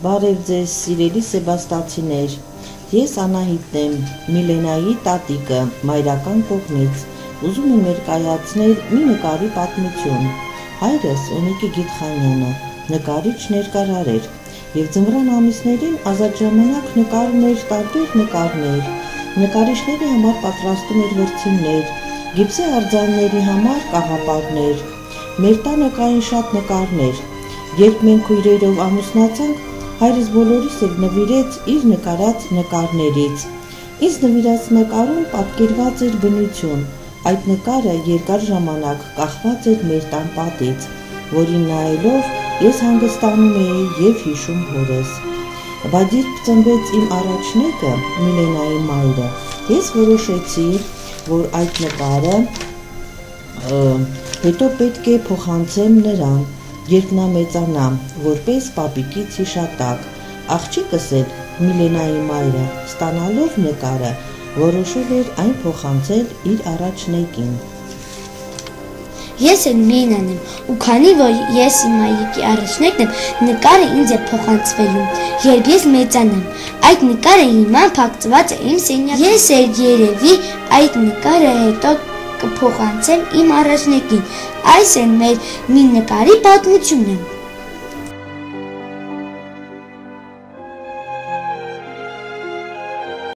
Բարև ձեզ, սիրելի սեբաստացիներ, ես Անահիտն եմ, Միլենայի տատիկը, մայրական կողմից, ուզում եմ ներկայացնել մի նկարի պատմություն։ Հայրս Ունիկի Գիթխանյանը նկարիչ ներկարար էր, և ձմռան ամիսներին ազատ ժամանակ նկարում էր տարբեր նկարներ, նկարիչների համար պատրաստում էր վրձիններ, գիպսի արձանների համար կաղապարներ, մեր տանը կային շատ նկարներ, երբ մենք քույրերով ամուսնացանք, հայրս բոլորիս էլ նվիրեց իր նկարած նկարներից։ Ինձ նվիրած նկարում պատկերված էր բնություն, այդ նկարը երկար ժամանակ կախված էր մեր տան պատից, որին նայելով ես հանգստանում էի և հիշում հորս։ Բայց երբ ծնվեց իմ առաջնեկը, Միլենայի մայրը, ես որոշեցի, որ այդ նկարը հետո պետք է փոխանցեմ նրան, երբ նա մեծանա, որպես պապիկից հիշատակ։ Աղջիկս էլ, Միլենայի մայրը, ստանալով նկարը, որոշել էր այն փոխանցել իր առաջնեկին։ Ես էլ Միլենան եմ, ու քանի որ ես իմ մայրիկի առաջնեկն եմ, նկարը ինձ է փոխանցվելու, երբ ես մեծանամ։ Այդ նկարը հիմա փակցված է իմ սենյակում։ Ես էլ երևի այդ նկարը հետո կփոխանցեմ իմ առաջնեկին։ Այս է մեր մի նկարի պատմությունը։